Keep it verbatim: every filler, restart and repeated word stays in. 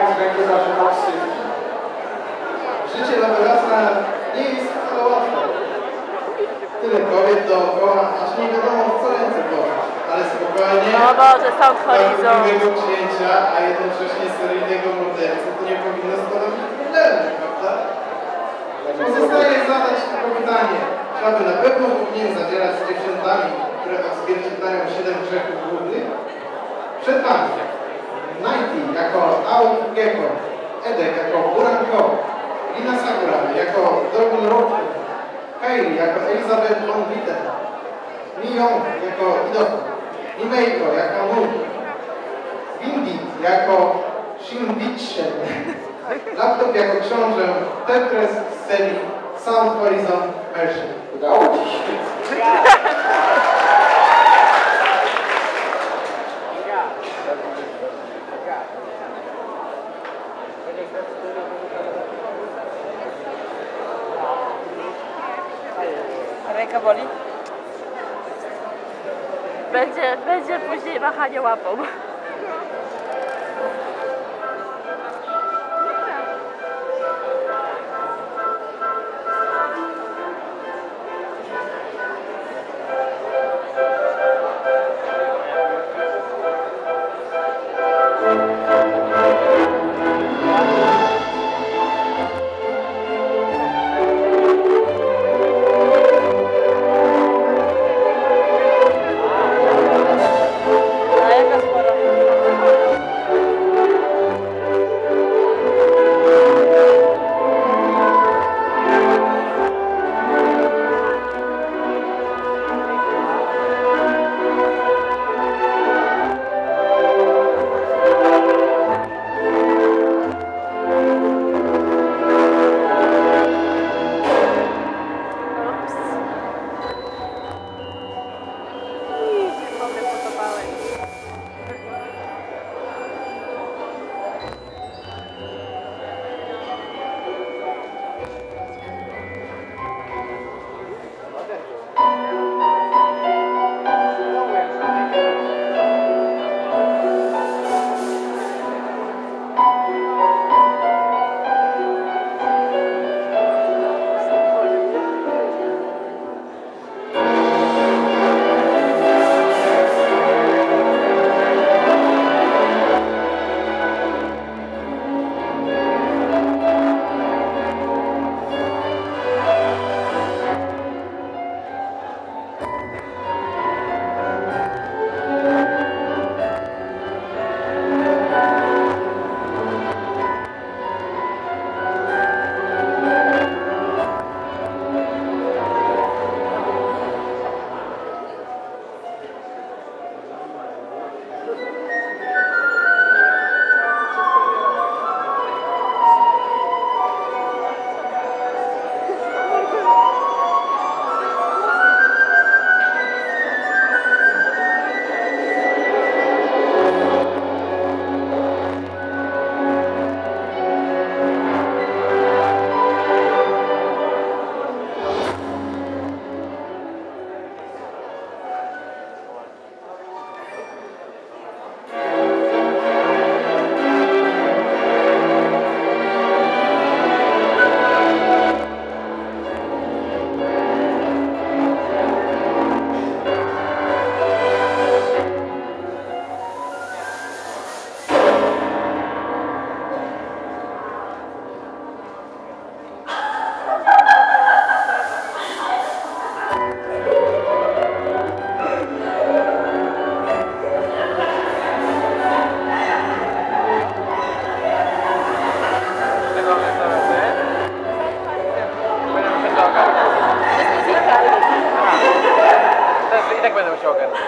z ręki zawsze na wstyd. Życie Loverasa nie jest wcale łatwe. Tyle kobiet dookoła, aż nie wiadomo w co ręce położyć. Ale spokojnie. No Boże, South Horizon. Dla księcia, a jednocześnie seryjnego mordercy, to nie powinno stanowić problemu, prawda? Pozostaje zadać tylko pytanie, czy aby na pewno powinien zawierać z dziewczętami, które odzwierciedlają siedem grzechów głównych? Przed wami Nighty jako Aoi Gecko, Edek jako Buranko, Lina Sakura jako Dragon Rocky, Kairi jako Elizabeth von Witten, Mi-Young jako Idoko, Nimeiko jako Moon, Windy jako Shinbitchen, Laptop jako książę Tetris z serii South Horizon Merchant. Udało ci się. Ręka boli? Będzie, będzie później machanie łapą. I tak będę musiał ogarnąć.